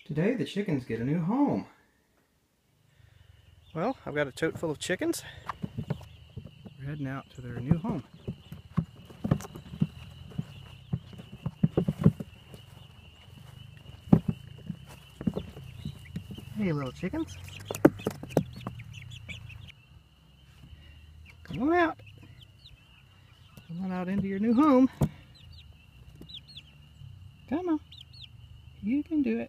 Today the chickens get a new home. Well, I've got a tote full of chickens. We're heading out to their new home. Hey, little chickens. Come on out. Come on out into your new home. Come on. You can do it.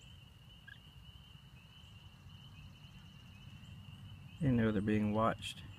They know they're being watched.